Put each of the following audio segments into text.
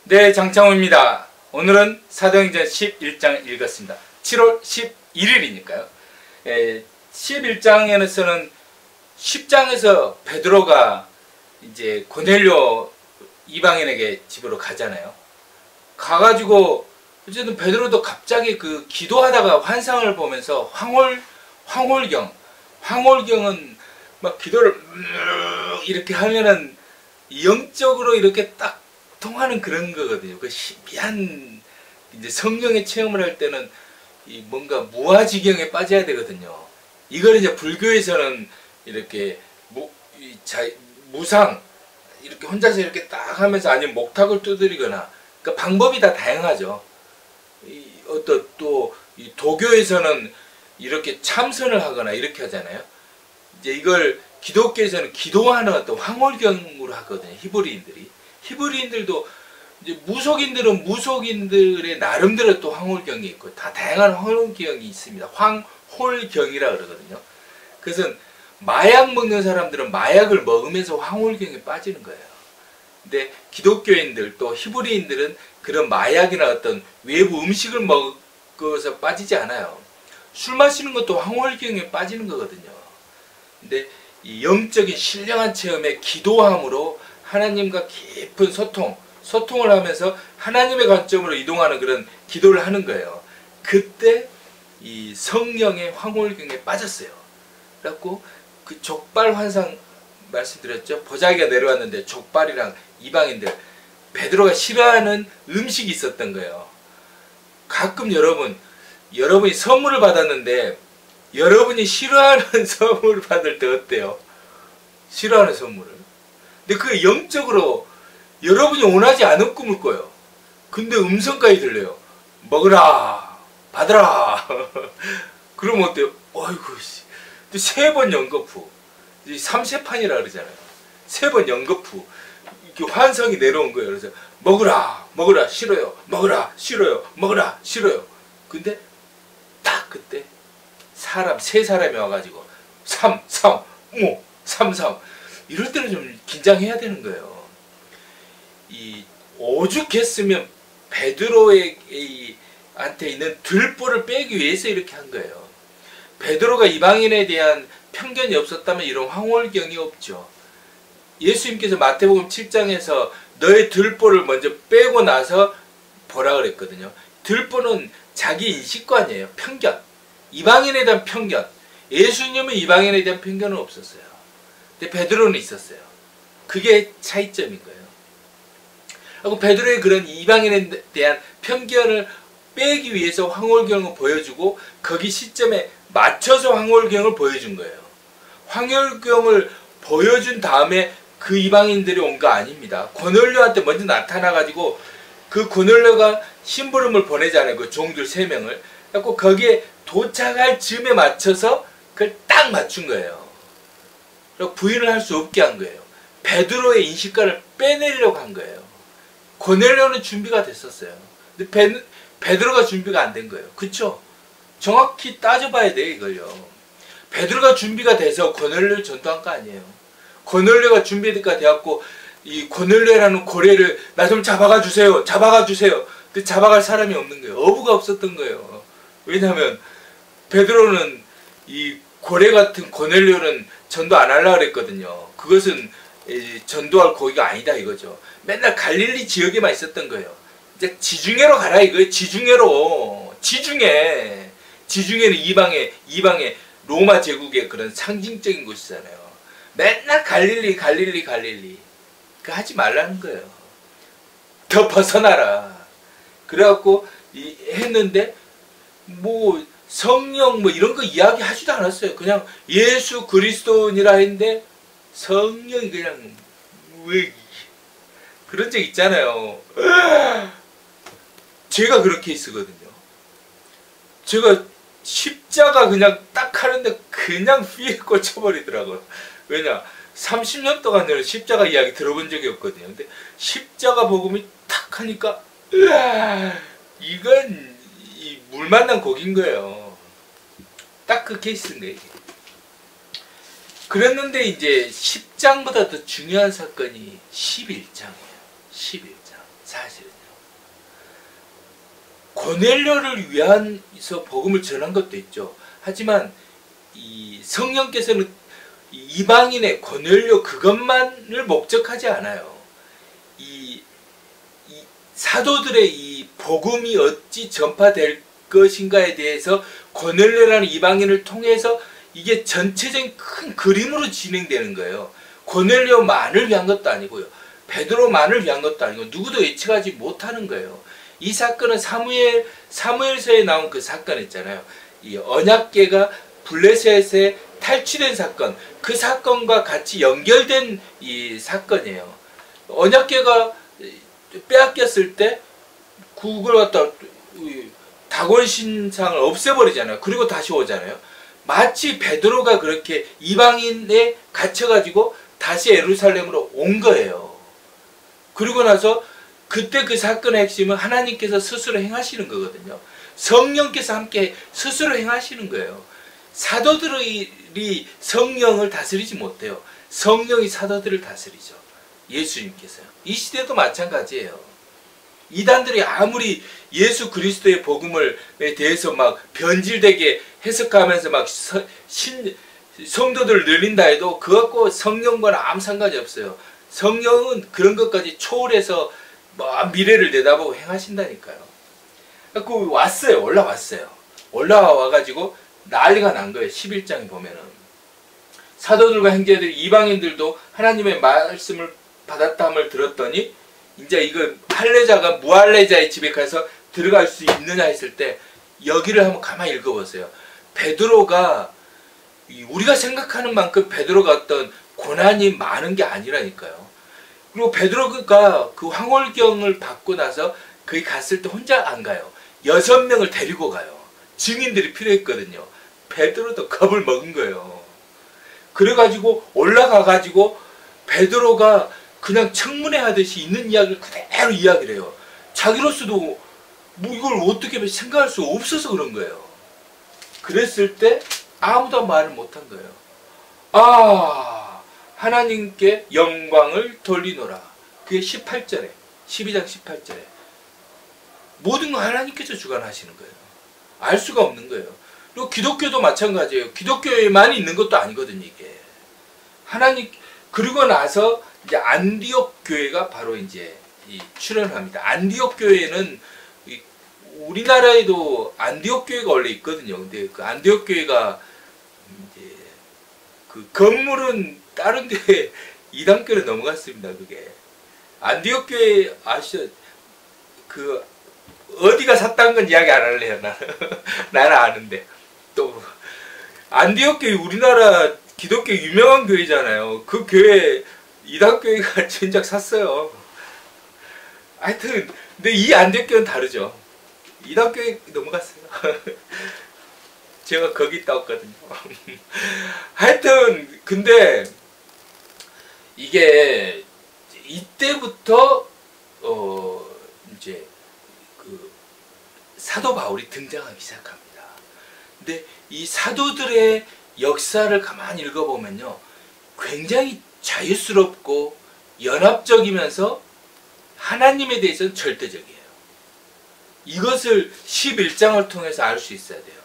네, 장창호입니다. 오늘은 사도행전 11장 읽었습니다. 7월 11일이니까요. 11장에서는 10장에서 베드로가 이제 고넬료 이방인에게 집으로 가잖아요. 가가지고 어쨌든 베드로도 갑자기 그 기도하다가 환상을 보면서 황홀경은 막 기도를 이렇게 하면은 영적으로 이렇게 딱 통하는 그런 거거든요. 그 희미한 이제 성령의 체험을 할 때는 이 뭔가 무아지경에 빠져야 되거든요. 이걸 이제 불교에서는 이렇게 무상 이렇게 혼자서 이렇게 딱 하면서 아니면 목탁을 두드리거나 그 방법이 다 다양하죠. 어떤 또 이 도교에서는 이렇게 참선을 하거나 이렇게 하잖아요. 이제 이걸 기독교에서는 기도하는 어떤 황홀경으로 하거든요. 히브리인들도 이제 무속인들의 나름대로 또 황홀경이 있고 다 다양한 황홀경이 있습니다. 황홀경이라 그러거든요. 그래서 마약 먹는 사람들은 마약을 먹으면서 황홀경에 빠지는 거예요. 근데 기독교인들 또 히브리인들은 그런 마약이나 어떤 외부 음식을 먹어서 빠지지 않아요. 술 마시는 것도 황홀경에 빠지는 거거든요. 근데 이 영적인 신령한 체험에 기도함으로 하나님과 깊은 소통을 하면서 하나님의 관점으로 이동하는 그런 기도를 하는 거예요. 그때 이 성령의 황홀경에 빠졌어요. 그래갖고 그 족발 환상 말씀드렸죠. 보자기가 내려왔는데 족발이랑 이방인들 베드로가 싫어하는 음식이 있었던 거예요. 가끔 여러분이 선물을 받았는데 여러분이 싫어하는 선물을 받을 때 어때요? 싫어하는 선물을. 근데 그게 영적으로 여러분이 원하지 않은 꿈을 꿔요. 근데 음성까지 들려요. 먹으라, 받으라. 그러면 어때요? 어이구, 씨. 3번 연거푸. 3세판이라 그러잖아요. 3번 연거푸. 이렇게 환상이 내려온 거예요. 그래서 먹으라, 싫어요. 먹으라, 싫어요. 먹으라, 싫어요. 근데 딱 그때 세 사람이 와가지고 3 이럴 때는 좀 긴장해야 되는 거예요. 이 오죽했으면 베드로한테 있는 들보를 빼기 위해서 이렇게 한 거예요. 베드로가 이방인에 대한 편견이 없었다면 이런 황홀경이 없죠. 예수님께서 마태복음 7장에서 너의 들보를 먼저 빼고 나서 보라 그랬거든요. 들보는 자기 인식관이에요. 편견. 이방인에 대한 편견. 예수님은 이방인에 대한 편견은 없었어요. 근데 베드로는 있었어요. 그게 차이점인 거예요. 그리고 베드로의 그런 이방인에 대한 편견을 빼기 위해서 황홀경을 보여주고 거기 시점에 맞춰서 황홀경을 보여준 거예요. 황홀경을 보여준 다음에 그 이방인들이 온 거 아닙니다. 고넬료한테 먼저 나타나가지고 그 고넬료가 심부름을 보내잖아요. 그 종들 3명을. 그래서 거기에 도착할 즈음에 맞춰서 그걸 딱 맞춘 거예요. 그리고 부인을 할 수 없게 한 거예요. 베드로의 인식관을 빼내려고 한 거예요. 고넬료는 준비가 됐었어요. 근데 베드로가 준비가 안 된 거예요. 그쵸? 정확히 따져봐야 돼요, 이걸요. 베드로가 준비가 돼서 고넬료를 전도한 거 아니에요. 고넬료가 준비가 돼갖고 이 고넬료라는 고래를 나 좀 잡아가 주세요. 근데 잡아갈 사람이 없는 거예요. 어부가 없었던 거예요. 왜냐하면 베드로는 이 고래 같은 고넬료는 전도 안 하려고 그랬거든요. 그것은 전도할 고기가 아니다 이거죠. 맨날 갈릴리 지역에만 있었던 거예요. 이제 지중해로 가라 이거예요. 지중해는 이방의 로마 제국의 그런 상징적인 곳이잖아요. 맨날 갈릴리. 그거 하지 말라는 거예요. 더 벗어나라. 그래갖고 했는데 뭐 성령 뭐 이런 거 이야기하지도 않았어요. 그냥 예수 그리스도니라 했는데 성령이 그냥 왜 그런 적 있잖아요. 제가 그렇게 쓰거든요. 제가 십자가 그냥 딱 하는데 그냥 휘에 꽂혀버리더라고요. 왜냐 30년 동안 저는 십자가 이야기 들어본 적이 없거든요. 근데 십자가 복음이 탁 하니까 이건 물 만난 곡인 거예요. 딱 그 케이스인 거예요. 그랬는데 이제 10장보다 더 중요한 사건이 11장이에요. 11장. 사실은요. 고넬료를 위해서 복음을 전한 것도 있죠. 하지만 이 성령께서는 이방인의 고넬료 그것만을 목적하지 않아요. 이 사도들의 이 복음이 어찌 전파될 것인가에 대해서 고넬료라는 이방인을 통해서 이게 전체적인 큰 그림으로 진행되는 거예요. 고넬료만을 위한 것도 아니고요. 베드로만을 위한 것도 아니고 누구도 예측하지 못하는 거예요. 이 사건은 사무엘서에 나온 그 사건 있잖아요. 이 언약궤가 블레셋에 탈취된 사건, 그 사건과 같이 연결된 이 사건이에요. 언약궤가 빼앗겼을 때 그걸 갖다 다곤 신상을 없애버리잖아요. 그리고 다시 오잖아요. 마치 베드로가 그렇게 이방인에 갇혀가지고 다시 예루살렘으로 온 거예요. 그리고 나서 그때 그 사건의 핵심은 하나님께서 스스로 행하시는 거거든요. 성령께서 함께 스스로 행하시는 거예요. 사도들이 성령을 다스리지 못해요. 성령이 사도들을 다스리죠. 예수님께서요. 이 시대도 마찬가지예요. 이단들이 아무리 예수 그리스도의 복음에 대해서 막 변질되게 해석하면서 막 성도들을 늘린다 해도 그거 갖고 성령과는 아무 상관이 없어요. 성령은 그런 것까지 초월해서 미래를 내다보고 행하신다니까요. 그 왔어요. 올라와가지고 난리가 난 거예요. 11장에 보면은 사도들과 형제들 이방인들도 하나님의 말씀을 받았다함을 들었더니 이제 이거 할례자가 무할례자의 집에 가서 들어갈 수 있느냐 했을 때 여기를 한번 가만히 읽어보세요. 베드로가 우리가 생각하는 만큼 베드로가 어떤 고난이 많은 게 아니라니까요. 그리고 베드로가 그 황홀경을 받고 나서 거기 갔을 때 혼자 안 가요. 6명을 데리고 가요. 증인들이 필요했거든요. 베드로도 겁을 먹은 거예요. 그래가지고 올라가가지고 베드로가 그냥 청문회 하듯이 있는 이야기를 그대로 이야기를 해요. 자기로서도 뭐 이걸 어떻게 생각할 수 없어서 그런 거예요. 그랬을 때 아무도 말을 못한 거예요. 아, 하나님께 영광을 돌리노라. 그게 18절에 12장 18절에 모든 건 하나님께서 주관하시는 거예요. 알 수가 없는 거예요. 그리고 기독교도 마찬가지예요. 기독교에만 있는 것도 아니거든요. 이게 하나님. 그리고 나서 이제 안디옥 교회가 바로 이제 출현합니다. 안디옥 교회는 우리나라에도 안디옥 교회가 원래 있거든요. 근데 그 안디옥 교회가 이제 그 건물은 다른 데 이단교로 넘어갔습니다. 그게 안디옥 교회 아시죠? 그 어디가 샀다는 건 이야기 안 할래요. 나는 아는데. 또 안디옥 교회 우리나라 기독교 유명한 교회잖아요. 그 교회 이단교회가 진작 샀어요. 하여튼 근데 이 안디옥 교회는 다르죠. 이단교회 넘어갔어요. 제가 거기 있다 왔거든요. 하여튼 근데 이게 이때부터 이제 그 사도 바울이 등장하기 시작합니다. 근데 이 사도들의 역사를 가만히 읽어보면요, 굉장히 자유스럽고 연합적이면서 하나님에 대해서는 절대적이에요. 이것을 11장을 통해서 알 수 있어야 돼요.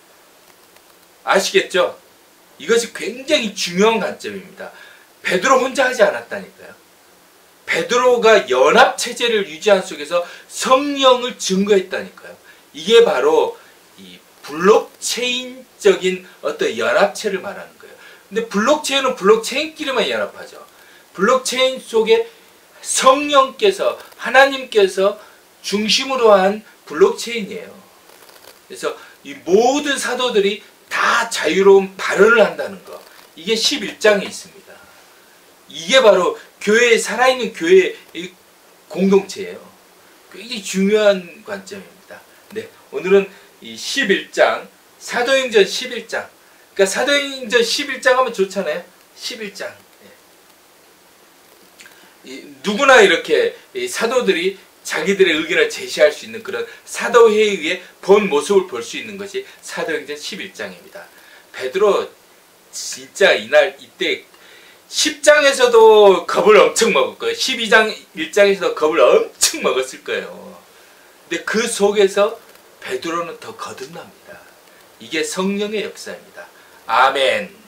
아시겠죠? 이것이 굉장히 중요한 관점입니다. 베드로 혼자 하지 않았다니까요. 베드로가 연합체제를 유지한 속에서 성령을 증거했다니까요. 이게 바로 이 블록체인적인 어떤 연합체를 말하는 거예요. 근데 블록체인은 블록체인끼리만 연합하죠. 블록체인 속에 성령께서, 하나님께서 중심으로 한 블록체인이에요. 그래서 이 모든 사도들이 다 자유로운 발언을 한다는 거, 이게 11장에 있습니다. 이게 바로 교회에, 살아있는 교회의 공동체예요. 굉장히 중요한 관점입니다. 네, 오늘은 이 11장, 사도행전 11장. 그러니까 사도행전 11장 하면 좋잖아요. 11장. 누구나 이렇게 사도들이 자기들의 의견을 제시할 수 있는 그런 사도회의의 본 모습을 볼 수 있는 것이 사도행전 11장입니다. 베드로 진짜 이때 10장에서도 겁을 엄청 먹을 거예요. 12장 1장에서도 겁을 엄청 먹었을 거예요. 근데 그 속에서 베드로는 더 거듭납니다. 이게 성령의 역사입니다. 아멘.